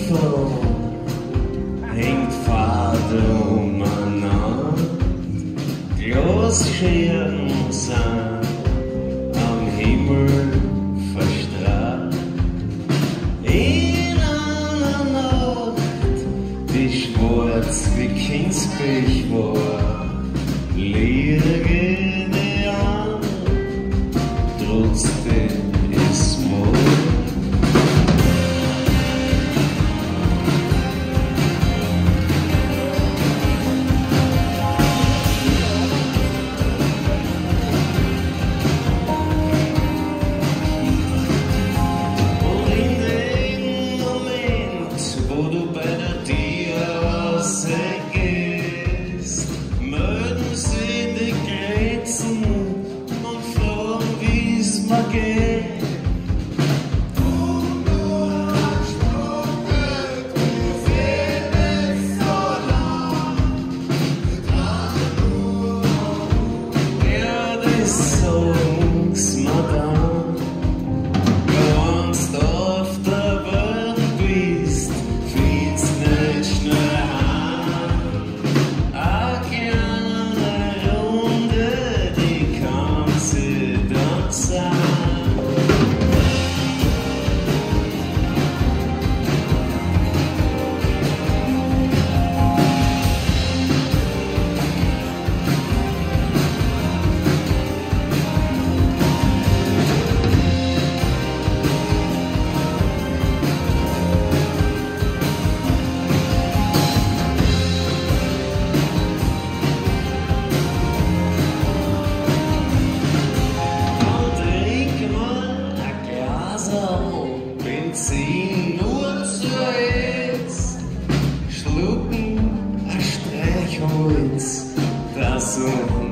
Himmel hängt fade umeinander, Großscheren sind am Himmel verstrahlt. In einer Nacht, die schwarz wie Kingsbech war, liege die an, trotzdem ist Mord. Wo du bei der Tierrasse gehst, melden sie die Grenzen und fragen, wie's mir geht. Und nur ein Sprungbild, wir sehen nicht so lang, ja, das sag's mir dann, wenn's auf der Welt bist. Benzin nur zuletzt, schlucken ein Streichholz, das